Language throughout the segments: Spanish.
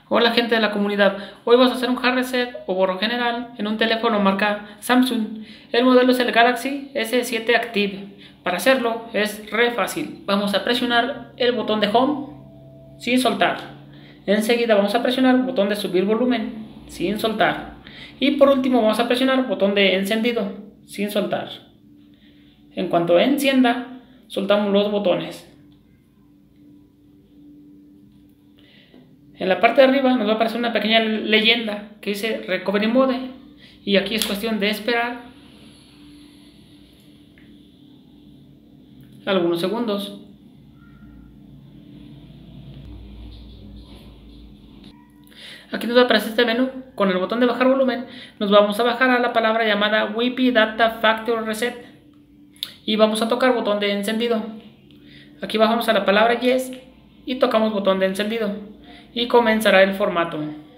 Hola gente de la comunidad, hoy vamos a hacer un hard reset o borrón general en un teléfono marca Samsung. El modelo es el Galaxy S7 Active. Para hacerlo es re fácil. Vamos a presionar el botón de Home sin soltar. Enseguida vamos a presionar el botón de subir volumen sin soltar. Y por último vamos a presionar el botón de encendido sin soltar. En cuanto encienda, soltamos los botones. En la parte de arriba nos va a aparecer una pequeña leyenda que dice Recovery Mode y aquí es cuestión de esperar algunos segundos. Aquí nos va a aparecer este menú. Con el botón de bajar volumen nos vamos a bajar a la palabra llamada Wi-Fi Data Factory Reset y vamos a tocar botón de encendido. Aquí bajamos a la palabra Yes y tocamos botón de encendido y comenzará el formato.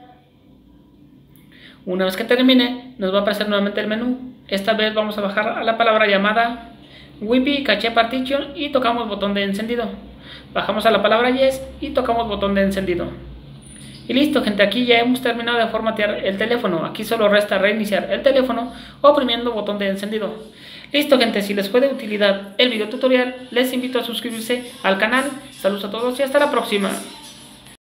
Una vez que termine nos va a aparecer nuevamente el menú. Esta vez vamos a bajar a la palabra llamada Wi-Fi Cache Partition y tocamos botón de encendido. Bajamos a la palabra Yes y tocamos botón de encendido. Y listo gente, aquí ya hemos terminado de formatear el teléfono. Aquí solo resta reiniciar el teléfono oprimiendo botón de encendido. Listo gente, si les fue de utilidad el video tutorial, les invito a suscribirse al canal. Saludos a todos y hasta la próxima.